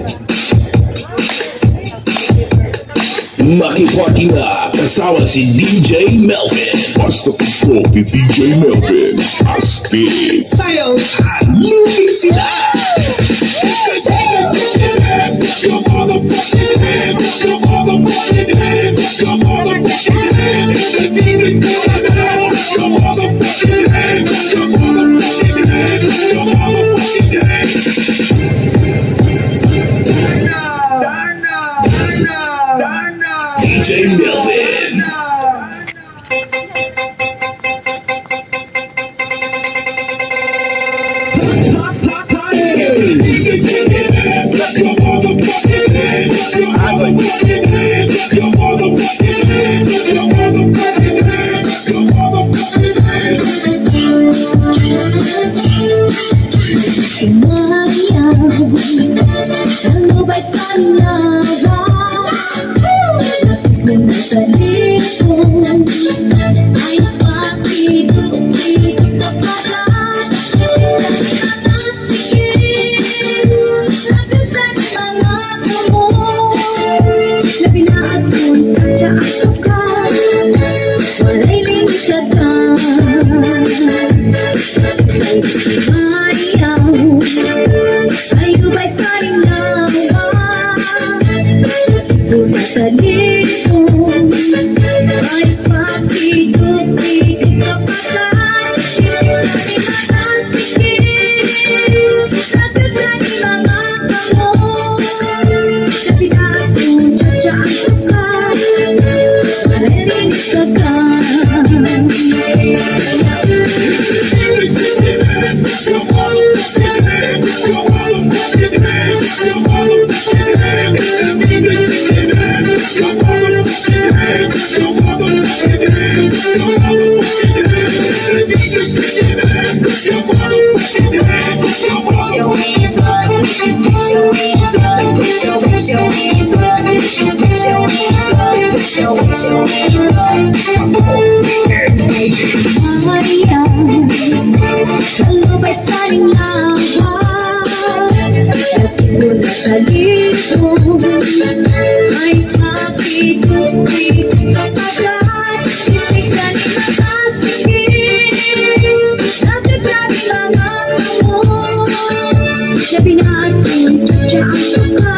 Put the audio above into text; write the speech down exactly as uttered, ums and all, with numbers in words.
Makiparty na kasama si D J Melvin. Basta pagkok ni D J Melvin, astig. Sayaw at lupin sila. Your motherfucking hands, your motherfucking hands, your motherfucking hands. The D J's going down. Your motherfucking hands, your motherfucking hands, your motherfucking hands. D J Melvin. Sabi na at kung tsa ang suka